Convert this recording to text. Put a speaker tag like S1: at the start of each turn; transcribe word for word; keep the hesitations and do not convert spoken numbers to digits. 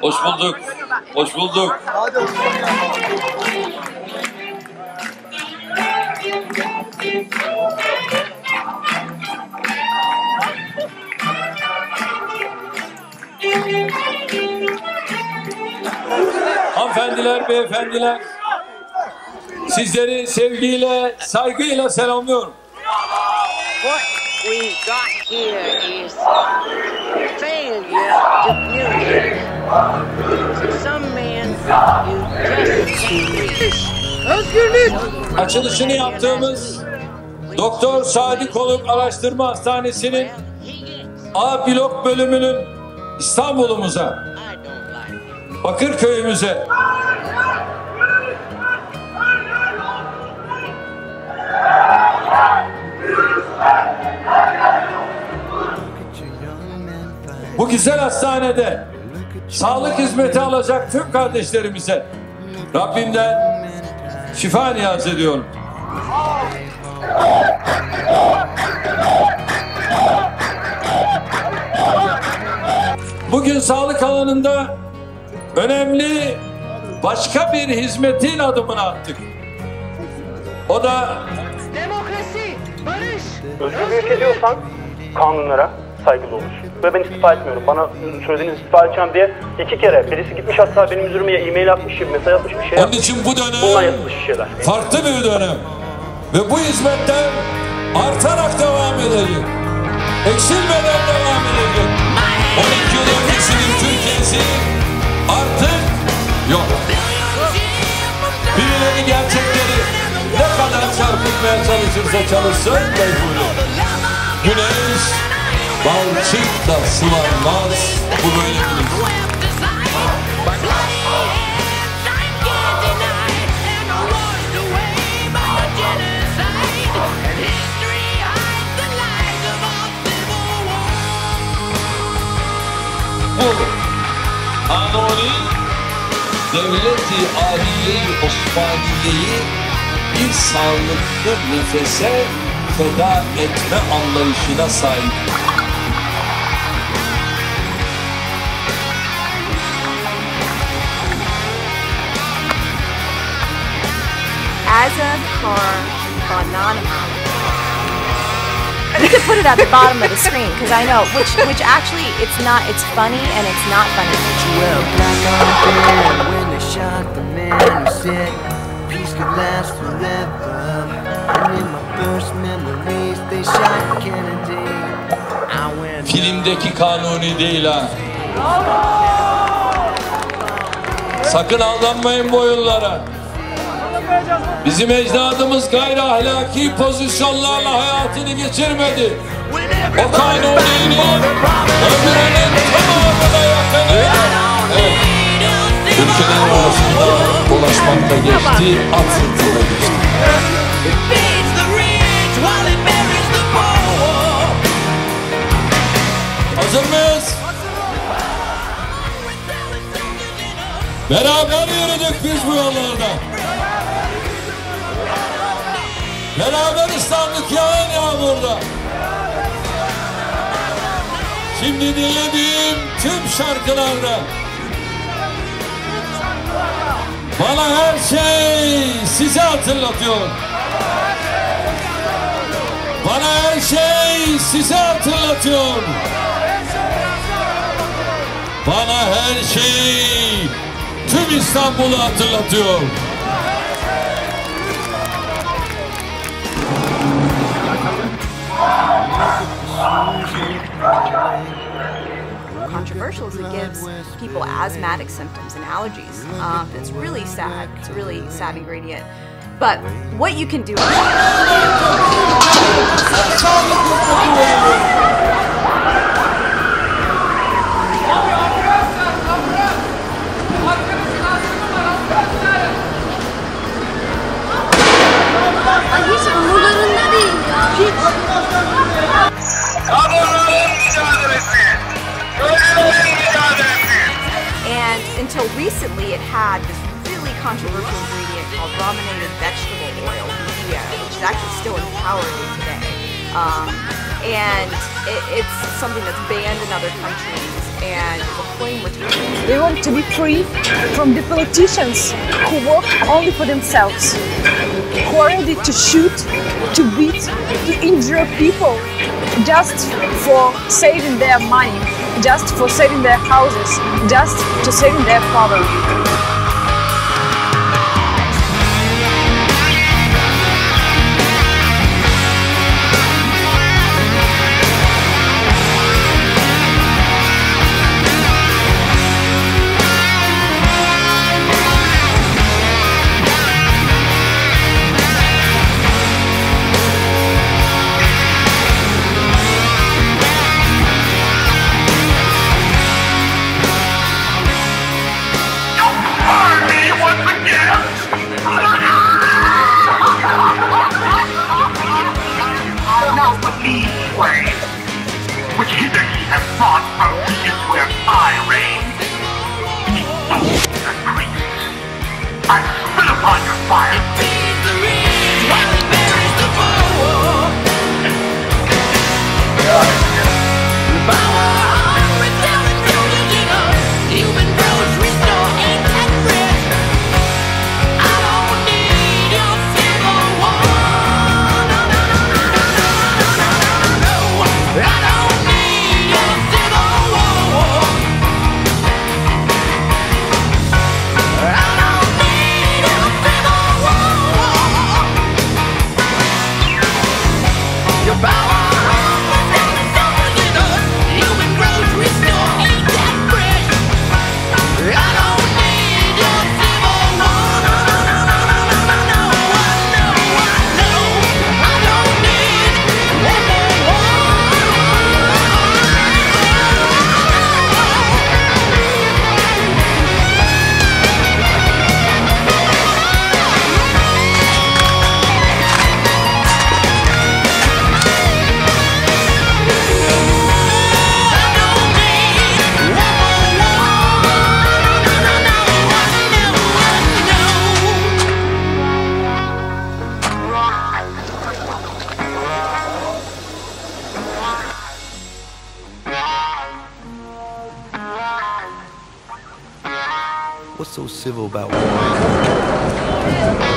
S1: Hoş bulduk. Hoş bulduk. Hanımefendiler, beyefendiler, sizleri sevgiyle, saygıyla selamlıyorum.
S2: What we got here is failure to communicate. Some men you just can't reach. Özgürlük!
S1: Açılışını yaptığımız Doktor Sadi Konuk Araştırma Hastanesi'nin A blok bölümünün İstanbul'umuza, Bakırköy'ümüze, bu güzel hastanede sağlık hizmeti alacak tüm kardeşlerimize Rabbimden şifa niyaz ediyorum. Bugün sağlık alanında önemli başka bir hizmetin adımını attık. O da
S2: Demokrasi, barış.
S3: Özgürlük ediyorsan kanunlara saygılı olur. Ve ben istifa etmiyorum. Bana söylediğiniz istifa edeceğim diye iki kere birisi gitmiş, hatta benim üzerime e-mail atmış, mesaj atmış, bir şey
S1: onun için bu
S3: Bundan
S1: dönem
S3: yapılmış şeyler.
S1: farklı bir dönem. Ve bu hizmetler artarak devam edecek. Eksilmeden devam edecek. on iki yıl öncesinin Türkiye'si artık yok. Birileri gerçekleri ne kadar çarpıtmaya çalışırsa çalışsın mecburi. Güneş balçıkla sulanmaz, bu böyle bilir. Bu Kanuni Devleti Aliye-i Osmaniye'yi bir sağlıklı nefese feda etme anlayışına sahip.
S4: As a car banana. You could put it at the bottom of the screen because I know which which actually it's not it's funny and it's not funny.
S5: Well, black on red when they shot the man who said peace could last forever. And in my first memories they shot Kennedy. I went
S1: Filmdeki Kanuni değil ha. Sakın aldanmayın bu oyunlara. Bizim ecdadımız gayri ahlaki pozisyonlarla hayatını geçirmedi. O Kanuni'nin ömrünün tamamına yakını evet, ülkeler arasında dolaşmakta geçti, at sırtında geçti. Hazır mıyız? Beraber yürüdük biz bu yollarda. Beraber ıslandık yağan yağmurda. Şimdi dinlediğim tüm şarkılarda bana her şey sizi hatırlatıyor. Bana her şey sizi hatırlatıyor. Bana her şey tüm İstanbul'u hatırlatıyor.
S4: Controversial as it gives people asthmatic symptoms and allergies. Um, it's really sad. It's a really sad ingredient. But what you can do.
S6: Hiç umurlarında değil ya. Hiç.
S4: And until recently, it had this really controversial ingredient called brominated vegetable oil, B V O, which is actually still in power today. Um, and it, it's something that's banned in other countries. and is a flame retardant.
S7: They want to be free from the politicians who work only for themselves, who are ready to shoot, to beat, to injure people just for saving their money, just for saving their houses, just to saving their power.
S8: Which hitherto have fought from regions where I reign. The priests, I spit upon your fire. It feeds the rich while it buries the poor. Power with them and buildings in a human grocery store ain't that fresh. I don't need your civil war. No, no, no, no, no, no, no, no, no. I don't.
S5: What's so civil about war?